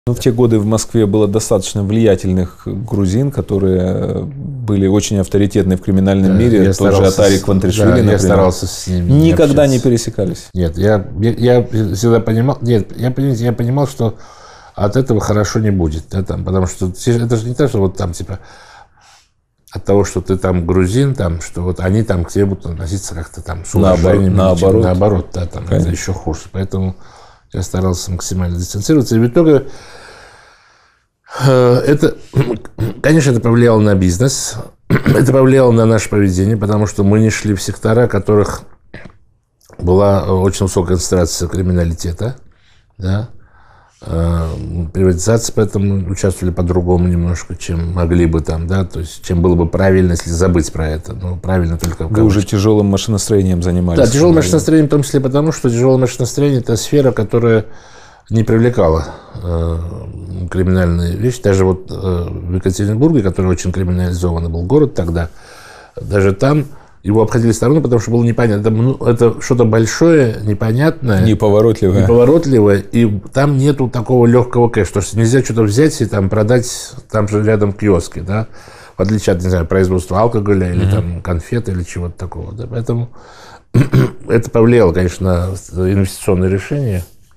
Ну, в те годы в Москве было достаточно влиятельных грузин, которые были очень авторитетны в криминальном мире. Тот же Атари Квантришвили, например. Я старался с ними никогда не пересекались. Нет, я всегда понимал, я понимал, что от этого хорошо не будет. Да, там, потому что это же не то, что вот там типа от того, что ты там грузин, там, что вот они там к тебе будут относиться как-то там с уважением. Наоборот, да, там это еще хуже. Поэтому я старался максимально дистанцироваться. И в итоге это, конечно, это повлияло на бизнес, это повлияло на наше поведение, потому что мы не шли в сектора, в которых была очень высокая концентрация криминалитета, да. Приватизации, поэтому участвовали по-другому немножко, чем могли бы там, да, то есть чем было бы правильно, если забыть про это, но правильно только... Вы уже тяжелым машиностроением занимались. Да, тяжелым машиностроением в том числе потому, что тяжелое машиностроение – это сфера, которая не привлекала криминальные вещи. Даже вот в Екатеринбурге, который очень криминализованный был город тогда, даже там его обходили стороной, потому что было непонятно. Это что-то большое, непонятное. Неповоротливое. И там нету такого легкого кэша. То есть нельзя что-то взять и там продать там же рядом киоски, да? В отличие от, не знаю, производства алкоголя или там конфет или чего-то такого. Да? Поэтому это повлияло, конечно, на инвестиционные решения.